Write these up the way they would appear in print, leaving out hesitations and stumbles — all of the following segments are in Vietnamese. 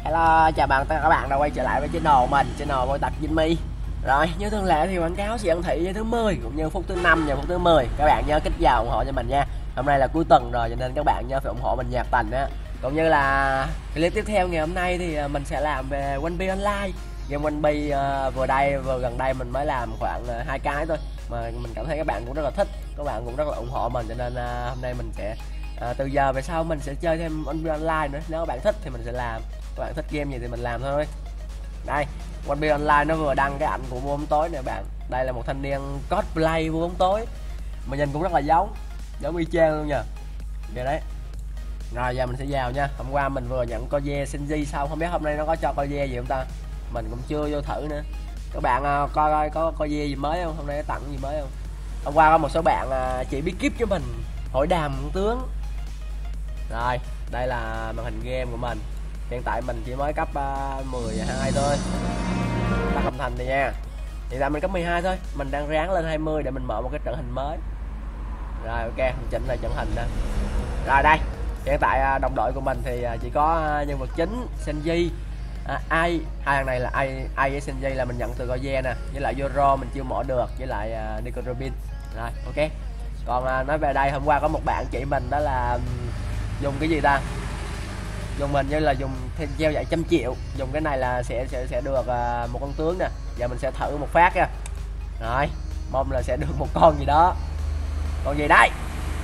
Hello, chào bạn, tất cả các bạn đã quay trở lại với channel mình, channel Bôi Tật Jimmy. Rồi, như thường lệ thì quảng cáo sự ẩn thị với thứ 10 cũng như phút thứ 5 và phút thứ 10. Các bạn nhớ kích vào ủng hộ cho mình nha. Hôm nay là cuối tuần rồi cho nên các bạn nhớ phải ủng hộ mình nhạc tình á. Cũng như là clip tiếp theo ngày hôm nay thì mình sẽ làm về One Piece Online. Game One Piece vừa gần đây mình mới làm khoảng 2 cái thôi mà mình cảm thấy các bạn cũng rất là thích, các bạn cũng rất là ủng hộ mình cho nên hôm nay mình sẽ từ giờ về sau mình sẽ chơi thêm One Piece Online nữa. Nếu các bạn thích thì mình sẽ làm, các bạn thích game gì thì mình làm thôi. Đây, One Piece Online nó vừa đăng cái ảnh của vua bóng tối nè bạn. Đây là một thanh niên cosplay vua bóng tối mà nhìn cũng rất là giống y chang luôn nha. Vậy đấy. Rồi giờ mình sẽ vào nha. Hôm qua mình vừa nhận con dê Shinji xong, không biết hôm nay nó có cho con dê gì không ta. Mình cũng chưa vô thử nữa. Các bạn coi có con dê gì mới không? Hôm nay có tặng gì mới không? Hôm qua có một số bạn chỉ biết kíp cho mình hội đàm tướng. Rồi, đây là màn hình game của mình. Hiện tại mình chỉ mới cấp 12 thôi. Tắt âm thanh này nha. Hiện tại mình cấp 12 thôi. Mình đang ráng lên 20 để mình mở một cái trận hình mới. Rồi ok, mình chỉnh lại trận hình nè. Rồi đây. Hiện tại đồng đội của mình thì chỉ có nhân vật chính Shinji, ai hai thằng này là ai với Shinji là mình nhận từ Goye nè, với lại Zoro mình chưa mở được, với lại Nico Robin. Rồi ok. Còn nói về đây, hôm qua có một bạn chỉ mình đó là dùng cái gì ta, dùng mình như là dùng thêm gieo dạy 100 triệu, dùng cái này là sẽ được một con tướng nè. Giờ mình sẽ thử một phát nha. Rồi mong là sẽ được một con gì đó. Con gì đây?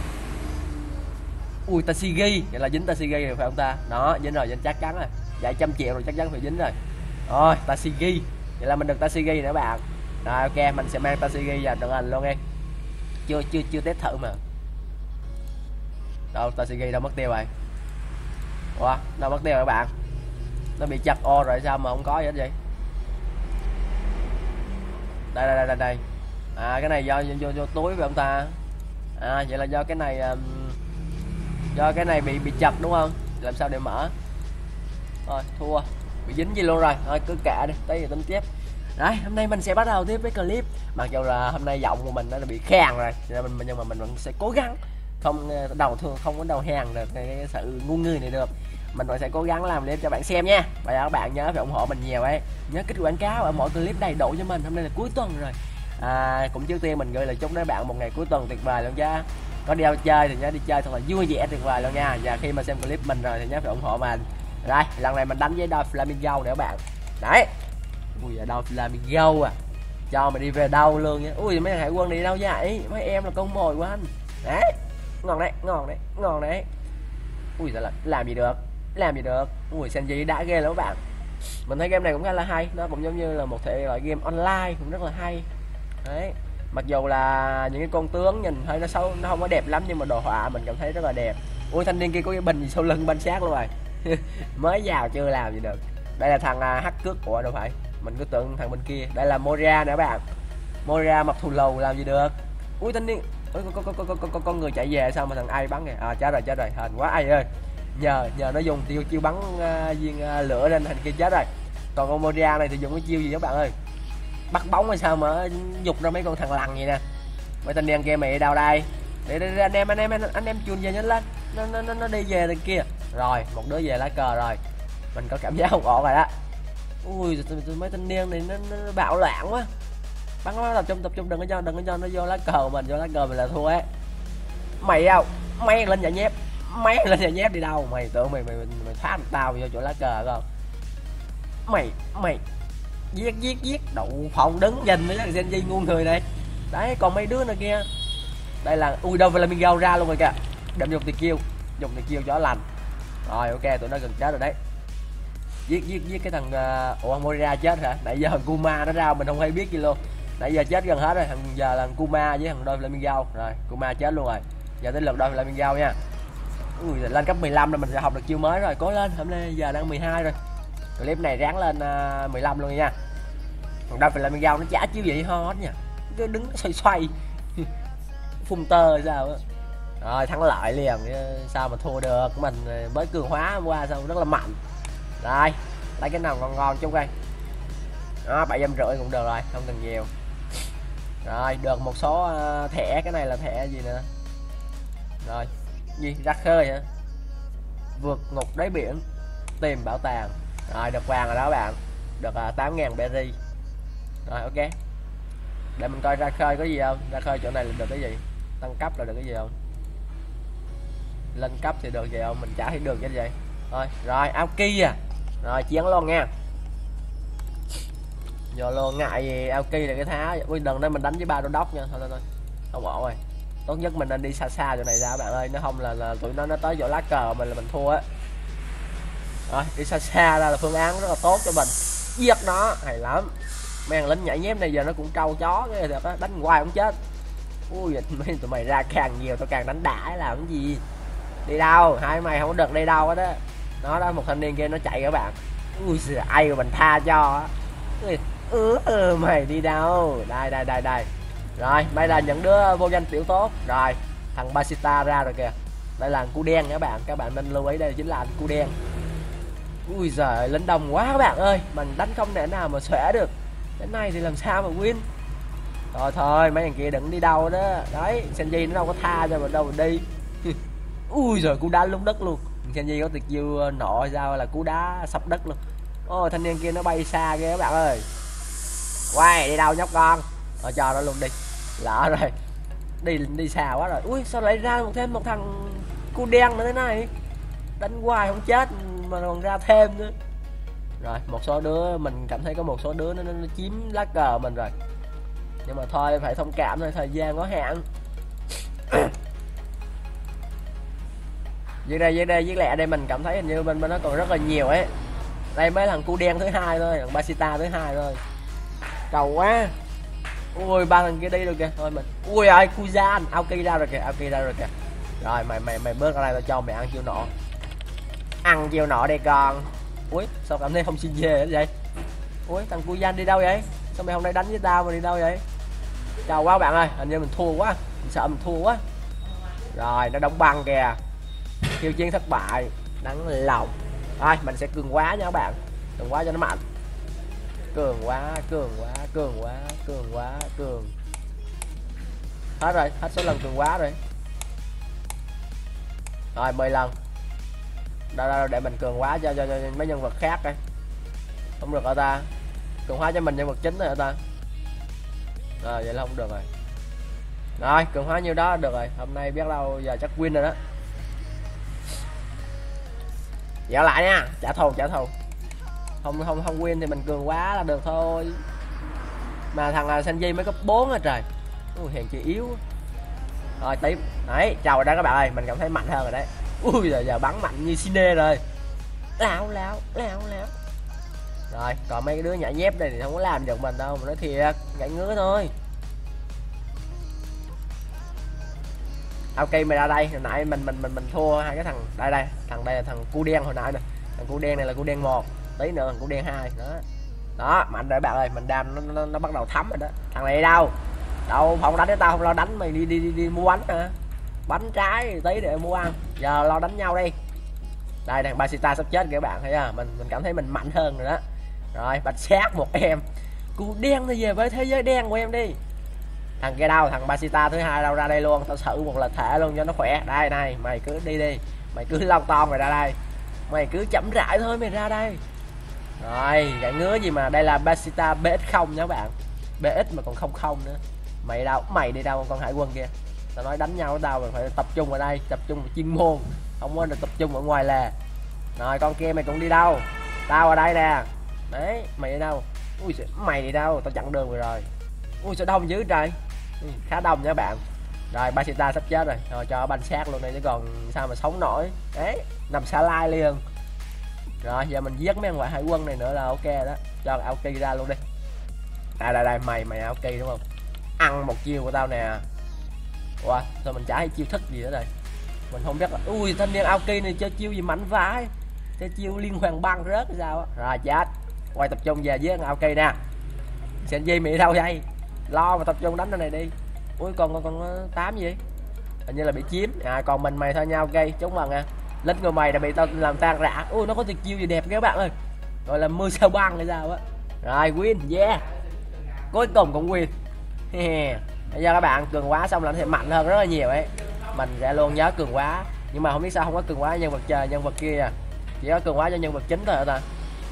Ui, Tashigi, vậy là dính Tashigi rồi phải không ta? Đó, dính rồi, dính chắc chắn rồi. Dạy 100 triệu rồi chắc chắn phải dính rồi. Rồi Tashigi, vậy là mình được Tashigi nữa bạn. Rồi ok, mình sẽ mang Tashigi vào trận hình luôn đi. Chưa test thử mà. Đâu Tashigi đâu mất tiêu rồi? Ủa, đâu mất tiêu rồi bạn? Nó bị chặt ô rồi sao mà không có gì hết vậy? Đây. À cái này do túi phải không ta? À vậy là do cái này bị chặt đúng không? Làm sao để mở? Rồi thua, bị dính gì luôn rồi. Thôi cứ kệ đi, tới giờ tính tiếp. Đấy, hôm nay mình sẽ bắt đầu tiếp với clip. Mặc dù là hôm nay giọng của mình đã bị khàn rồi, nhưng mà mình vẫn sẽ cố gắng không có đầu hàng được cái sự ngu ngơ này được. Mình vẫn sẽ cố gắng làm clip cho bạn xem nha. Và các bạn nhớ phải ủng hộ mình nhiều ấy. Nhớ kích quảng cáo ở mỗi clip đầy đủ cho mình. Hôm nay là cuối tuần rồi. Cũng trước tiên mình gửi lời chúc đến bạn một ngày cuối tuần tuyệt vời luôn chứ. Có đi đâu chơi thì nhớ đi chơi thật là vui vẻ tuyệt vời luôn nha. Và khi mà xem clip mình rồi thì nhớ phải ủng hộ mình. Rồi, lần này mình đánh với đôi Flamingo nè các bạn. Đấy. Ui đôi Flamingo à. Cho mình đi về đâu luôn nha. Ui mấy thằng hải quân đi đâu vậy? Mấy em là con mồi của anh. Đấy. Ngon đấy. Ui giời, làm gì được. Ui Shinji đã ghê lắm các bạn. Mình thấy game này cũng khá là hay, nó cũng giống như là một thể loại game online cũng rất là hay. Đấy. Mặc dù là những cái con tướng nhìn thấy nó xấu, nó không có đẹp lắm nhưng mà đồ họa mình cảm thấy rất là đẹp. Ui thanh niên kia có cái bình gì sau lưng banh xác luôn rồi. Mới vào chưa làm gì được. Đây là thằng hack cước của đâu phải. Mình cứ tưởng thằng bên kia. Đây là Moria nữa các bạn. Moria mặc thù lầu làm gì được. Ui thanh niên. Có con người chạy về sao mà thằng ai bắn kìa. Chết rồi. Hên quá ai ơi. Nhờ nó dùng chiêu bắn viên lửa lên thằng kia chết rồi. Còn con Moria này thì dùng cái chiêu gì các bạn ơi? Bắt bóng hay sao mà dục ra mấy con thằng lằn vậy nè. Mấy thanh niên kia mày đâu đây? Để anh em chuồn về nhanh lên. Nó đi về đằng kia. Rồi, một đứa về lá cờ rồi. Mình có cảm giác không ổn rồi đó. Ui mấy thanh niên này nó bạo loạn quá. Bắn nó tập trung đừng có cho nó vô lá cờ mình, vô lá cờ mình là thua ấy. Mày đâu? Mày lên nhà nhép đi đâu? Mày tưởng mày thoát tao vô chỗ lá cờ không? Mày giết đậu phòng đứng nhìn với thằng Genji ngu người này. Đấy, còn mấy đứa này kia. Đây là ui đâu Flamingo ra luôn rồi kìa. Đâm dùng tiền kill cho lành. Rồi ok, tụi nó gần chết rồi đấy. Giết cái thằng Moria chết hả? Nãy giờ thằng Kuma nó ra mình không hay biết gì luôn. Nãy giờ chết gần hết rồi, thằng giờ là thằng Kuma với thằng đôi Flamingo. Rồi, Kuma chết luôn rồi. Giờ tới lượt đôi Flamingo nha. Ui lên cấp 15 là mình sẽ học được chiêu mới rồi, cố lên. Hôm nay giờ đang 12 rồi. Clip này ráng lên 15 luôn nha. Còn đôi Flamingo nó chả chiêu gì ho hết nha. Cứ đứng xoay phun tơ sao á. Rồi thắng lợi liền, sao mà thua được. Mình mới cường hóa hôm qua sao rất là mạnh. Rồi lấy cái nào ngon chung đây. Đó 750 cũng được rồi, không cần nhiều. Rồi được một số thẻ. Cái này là thẻ gì nữa? Rồi gì ra khơi hả? Vượt ngục đáy biển, tìm bảo tàng. Rồi được vàng rồi đó các bạn, được 8.000 berry. Rồi ok, để mình coi ra khơi có gì không, ra khơi chỗ này là được cái gì, tăng cấp là được cái gì không, lên cấp thì được gì không, mình chả thấy được cái gì. Thôi rồi Aoki à, rồi chiến luôn nha, giờ luôn ngại gì Aoki là cái thá. Ui đừng đây mình đánh với ba đô đốc nha, thôi không ổn rồi, tốt nhất mình nên đi xa xa chỗ này ra các bạn ơi, nếu không là tụi nó tới chỗ lá cờ mình là mình thua á. Rồi đi xa xa ra là phương án rất là tốt cho mình, giết nó hay lắm. Mấy thằng lính nhảy nhép này giờ nó cũng trâu chó cái được á, đánh hoài không chết. Ui mấy tụi mày ra càng nhiều tao càng đánh đã làm cái gì, đi đâu hai mày không có được đi đâu hết đó. Nó đó một thanh niên kia nó chạy các bạn, ui giời ai mà mình tha cho á. Mày đi đâu, đây rồi đây là những đứa vô danh tiểu tốt. Rồi thằng Basita ra rồi kìa, đây là cu đen các bạn nên lưu ý đây chính là cu đen. Ui giời lính đông quá các bạn ơi, mình đánh không thể nào mà xõe được, cái này thì làm sao mà win. Thôi mấy thằng kia đừng đi đâu đó, đấy Senji nó đâu có tha cho mình đâu mà đi. Ui giời cú đá lúng đất luôn, Senji có tuyệt chiêu nọ hay sao là cú đá sập đất luôn. Ôi thanh niên kia nó bay xa kìa các bạn ơi, quay đi đâu nhóc con, cho nó luôn đi, lỡ rồi đi xa quá rồi. Ui sao lại ra thêm một thằng cu đen nữa thế này, đánh hoài không chết mà còn ra thêm nữa. Rồi một số đứa mình cảm thấy có một số đứa nó chiếm lá cờ mình rồi, nhưng mà thôi phải thông cảm thôi, thời gian có hạn. Dưới đây với lẹ đây mình cảm thấy hình như bên nó còn rất là nhiều ấy. Đây mấy thằng cu đen thứ hai thôi, thằng Basita thứ hai thôi, cầu quá. Ui ba thằng kia đi rồi kìa, thôi mình ui ơi Kuzan Aoki ra rồi kìa, rồi mày bước ra đây tao cho mày ăn chiêu nọ, ăn chiêu nọ đây con. Ui sao cảm thấy không xin về vậy, ui thằng Kuzan đi đâu vậy, sao mày hôm nay đánh với tao mà đi đâu vậy, chào quá bạn ơi, hình như mình thua quá, mình sợ mình thua quá. Rồi nó đóng băng kìa, khiêu chiến thất bại, đắng lòng. Rồi mình sẽ cường quá nha các bạn, cường quá cho nó mạnh, cường hết rồi, hết số lần cường quá rồi. Rồi 10 lần đâu để mình cường quá cho mấy nhân vật khác đây, không được hả ta, cường hóa cho mình nhân vật chính rồi hả ta, rồi vậy là không được rồi. Rồi cường hóa nhiêu đó được rồi, hôm nay biết đâu giờ chắc win rồi đó. Dạo lại nha, trả thù không win thì mình cường quá là được thôi. Mà thằng Sanji mới cấp 4 rồi trời, ui hèn chị yếu. Rồi tiếp đấy, chào rồi đó các bạn ơi, mình cảm thấy mạnh hơn rồi đấy. Ui giờ bắn mạnh như Sine rồi, láo. Rồi còn mấy cái đứa nhảy nhép đây thì không có làm được mình đâu, mà nói thiệt gãy ngứa thôi. Ok mày ra đây, hồi nãy mình thua hai cái thằng đây thằng đây là thằng cu đen hồi nãy nè, thằng cu đen này là cu đen 1, tí nữa thằng cu đen 2 đó mạnh rồi bạn ơi, mình đam nó bắt đầu thấm rồi đó. Thằng này đâu không đánh với tao, không lo đánh mày, đi mua bánh hả, bánh trái tí để mua ăn, giờ lo đánh nhau đi. Đây thằng Basita sắp chết kìa các bạn thấy chưa, mình cảm thấy mình mạnh hơn rồi đó. Rồi bạch sát một em cu đen thì về với thế giới đen của em đi. Thằng kia đâu, thằng Basita thứ hai đâu, ra đây luôn, tao xử một là thể luôn cho nó khỏe. Đây này mày cứ đi mày cứ long ton mày ra đây, mày cứ chậm rãi thôi mày ra đây. Rồi gãy ngứa gì mà, đây là Basita BX0 nha các bạn, BX mà còn không nữa. Mày đi đâu con hải quân kia, tao nói đánh nhau với tao mình phải tập trung ở đây, tập trung vào chuyên môn, không có được tập trung ở ngoài lề. Rồi con kia mày cũng đi đâu, tao ở đây nè, đấy mày đi đâu, ui mày đi đâu, tao chặn đường rồi. Ui sao đông dữ trời, khá đông nha các bạn. Rồi Basita sắp chết rồi, cho banh xác luôn đây chứ còn sao mà sống nổi, đấy nằm xa lai liền. Rồi giờ mình giết mấy thằng ngoại hải quân này nữa là ok đó, cho Aoki ra luôn đi. Đây mày Aoki đúng không, ăn một chiêu của tao nè. Ủa sao mình chả thấy chiêu thức gì nữa đây, mình không biết là ui thanh niên Aoki này chơi chiêu gì mạnh vãi, chơi chiêu liên hoàn băng rớt hay sao á. Rồi chết, quay tập trung về với Aoki nè. Senji mày đâu vậy, lo mà tập trung đánh cái này đi. Ui còn 8 gì hình như là bị chiếm còn mình mày thôi nhau gây chúng mừng à, lính của mày đã bị tao làm tan rã. Ui nó có tuyệt chiêu gì đẹp các bạn ơi, gọi là mưa sao băng hay sao á. Rồi win yeah, cuối cùng cũng win. Bây giờ các bạn cường quá xong là sẽ mạnh hơn rất là nhiều ấy, mình sẽ luôn nhớ cường quá, nhưng mà không biết sao không có cường quá nhân vật chơi nhân vật kia, chỉ có cường quá cho nhân vật chính thôi hả ta.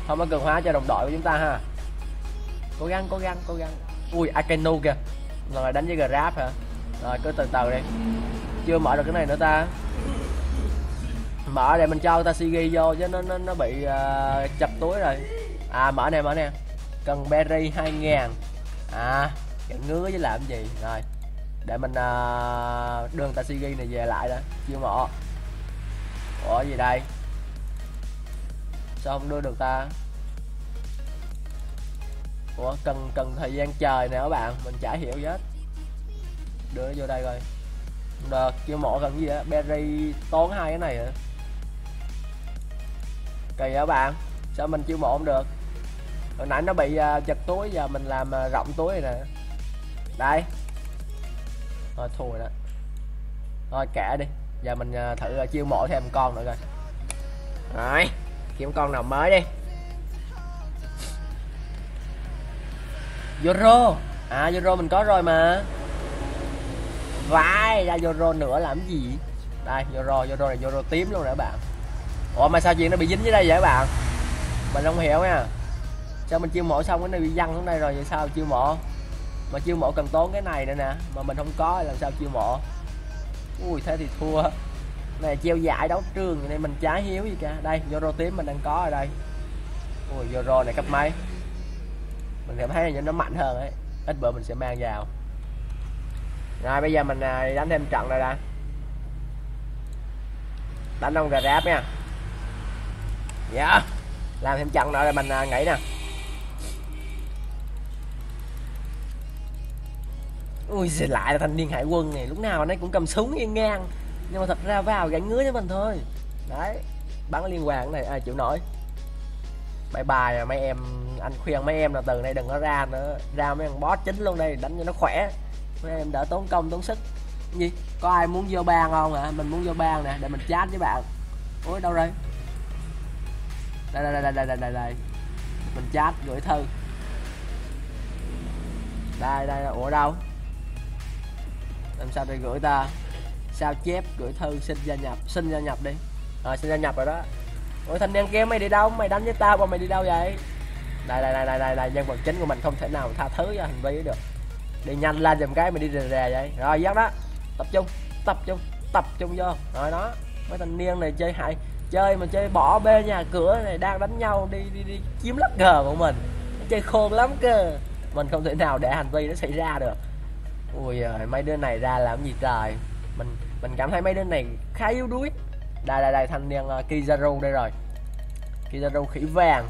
không có cường hóa cho đồng đội của chúng ta ha. Cố gắng. Ui Akenu kìa, rồi đánh với Grab hả? Rồi cứ từ từ đi, chưa mở được cái này nữa ta. Mở để mình cho Tashigi vô chứ nó bị chập túi rồi. Mở nè, cần berry 2000. Cái ngứa với làm gì. Rồi để mình đưa Tashigi này về lại đó. Chiêu mộ. Ủa gì đây, sao không đưa được ta? Ủa cần thời gian trời nè các bạn, mình chả hiểu gì hết. Đưa nó vô đây coi. Được, chiêu mộ cần gì á? Berry tốn 2 cái này hả? Kỳ các bạn, sao mình chiêu mộ không được? Hồi nãy nó bị chật túi, giờ mình làm rộng túi này nè. Đây. Thôi thua rồi đó. Thôi kệ đi, giờ mình thử chiêu mộ thêm con nữa coi. Rồi, kiếm con nào mới đi. Zoro. Zoro mình có rồi mà. Vãi ra Zoro nữa làm gì? Đây Zoro này, Zoro tím luôn rồi các bạn. Ủa mà sao chuyện nó bị dính dưới đây vậy các bạn? Mình không hiểu nha. Sao mình chiêu mộ xong cái này bị văng xuống đây rồi, vậy sao chiêu mộ? Mà chiêu mộ cần tốn cái này nữa nè, mà mình không có làm sao chiêu mộ? Ui thế thì thua. Này treo giải đấu trường này mình chả hiếu gì cả. Đây Zoro tím mình đang có ở đây. Ui Zoro này cấp mấy? Mình cảm thấy là nó mạnh hơn ấy. Ít bữa mình sẽ mang vào. Rồi bây giờ mình đánh thêm trận rồi đã. Đánh ông Grab nha. Dạ. Làm thêm trận nữa rồi mình nghỉ nè. Ui giời, lại là thanh niên hải quân này, lúc nào nó cũng cầm súng yên ngang. Nhưng mà thật ra vào gãy ngứa cho mình thôi. Đấy, bắn liên hoàn này ai chịu nổi. Bye bye rồi mấy em, anh khuyên mấy em là từ nay đừng có ra nữa, ra mấy thằng boss chính luôn đây, đánh cho nó khỏe. Mấy em đỡ tốn công tốn sức. Gì? Có ai muốn vô bang không hả? Mình muốn vô bang nè, để mình chat với bạn. Ôi đâu rồi? Đây. Mình chat gửi thư. Đây, ủa đâu? Làm sao để gửi ta? Sao chép gửi thư xin gia nhập đi. Rồi xin gia nhập rồi đó. Ôi thanh niên kia mày đi đâu? Mày đánh với tao mà mày đi đâu vậy? Đây, nhân vật chính của mình không thể nào tha thứ cho hành vi được. Đi nhanh lên giùm cái mày đi rè rè vậy. Rồi dắt đó. Tập trung vô. Rồi đó. Mấy thanh niên này chơi hại, chơi mà chơi bỏ bê nhà cửa này, đang đánh nhau đi chiếm lắc cờ của mình. Chơi khôn lắm cơ. Mình không thể nào để hành vi nó xảy ra được. Ui giời, mấy đứa này ra làm gì trời. Mình cảm thấy mấy đứa này khá yếu đuối. Đây thanh niên Kizaru đây rồi. Kizaru khỉ vàng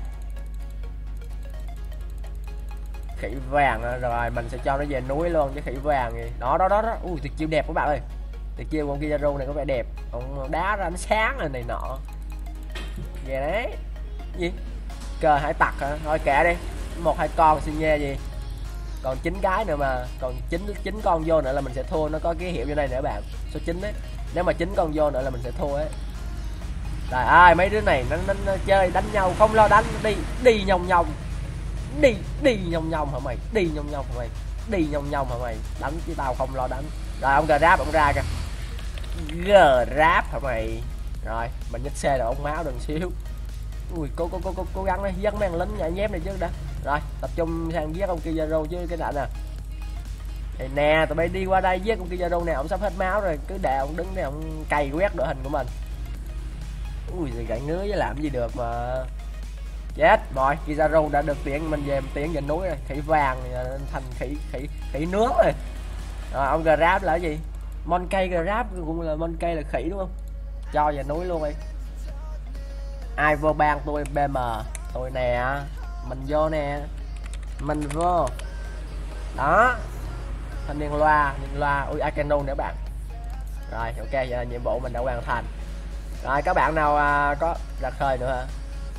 rồi mình sẽ cho nó về núi luôn chứ khỉ vàng gì. Đó. Ui tuyệt chiêu đẹp các bạn ơi. Tuyệt chiêu con Kizaru này có vẻ đẹp. Ông đá ra ánh sáng này nọ. Về đấy. Gì? Cờ hải tặc hả? Thôi kệ đi. 1-2 con xin nghe gì. Còn 9 cái nữa mà, còn 9 con vô nữa là mình sẽ thua. Nó có ký hiệu vô đây nữa bạn, số 9 đấy. Nếu mà 9 con vô nữa là mình sẽ thua ấy. Rồi mấy đứa này nó chơi đánh nhau không lo đánh, đi nhông nhông hả mày? Đi nhông nhông hả mày? Đánh chứ tao không lo đánh. Rồi ông Grab ông ra kìa. Grab hả mày? Rồi mình nhích xe rồi ông máu đừng xíu. Ui cố gắng đi, dắt mấy thằng lính nhảy nhép này chứ đã. Rồi tập trung sang giết ông Kizaru chứ cái đoạn nè. Thì nè tụi bay đi qua đây giết ông Kizaru nè, ông sắp hết máu rồi, cứ để ông đứng đây ông cày quét đội hình của mình. Ui gì gãy ngứa với làm gì được mà. Chết rồi, Kizaru đã được mình về núi rồi, khỉ vàng thành khỉ nướng rồi. Rồi ông Grab là cái gì? Monkey Grab cũng là Monkey là khỉ đúng không? Cho về núi luôn đi. Ai vô bang tôi BM, tôi nè, mình vô nè, mình vô. Đó. Thanh niên loa, ui Akeno nữa bạn. Rồi ok, vậy là nhiệm vụ mình đã hoàn thành. Rồi các bạn nào có ra khơi nữa hả?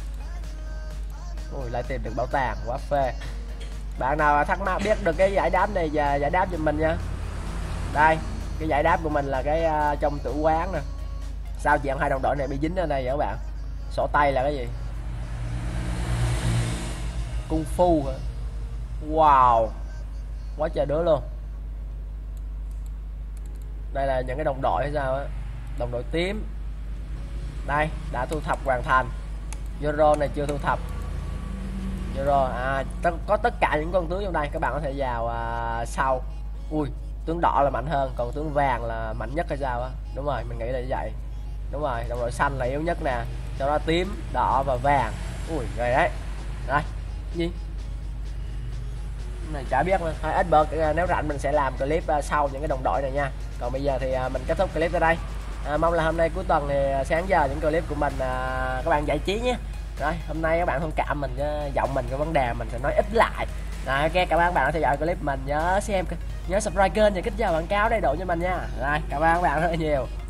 Ui lại tìm được bảo tàng, quá phê. Bạn nào thắc mắc biết được cái giải đáp này và giải đáp giùm mình nha. Đây, cái giải đáp của mình là cái trong tử quán nè. Sao chuyện 2 đồng đội này bị dính ở đây vậy các bạn? Sổ tay là cái gì? Kung fu hả? Wow, quá trời đứa luôn. Đây là những cái đồng đội hay sao á? Đồng đội tím. Đây, đã thu thập hoàn thành. Zoro này chưa thu thập. Euro có tất cả những con tướng trong đây, các bạn có thể vào sau. Ui, tướng đỏ là mạnh hơn, còn tướng vàng là mạnh nhất hay sao á? Đúng rồi, mình nghĩ là như vậy. Đúng rồi, đồng đội xanh là yếu nhất nè, sau đó tím, đỏ và vàng. Ui, rồi đấy. Rồi, gì? Này chả biết nữa. Thôi ít bớt, nếu rảnh mình sẽ làm clip sau những cái đồng đội này nha. Còn bây giờ thì mình kết thúc clip tại đây. Mong là hôm nay cuối tuần thì sáng giờ những clip của mình các bạn giải trí nhé. Rồi, hôm nay các bạn thông cảm mình, giọng mình có vấn đề mình sẽ nói ít lại. Rồi, ok, cảm ơn các bạn đã theo dõi clip mình, nhớ xem, nhớ subscribe kênh và kích vào quảng cáo đầy đủ cho mình nha. Rồi, cảm ơn các bạn rất là nhiều.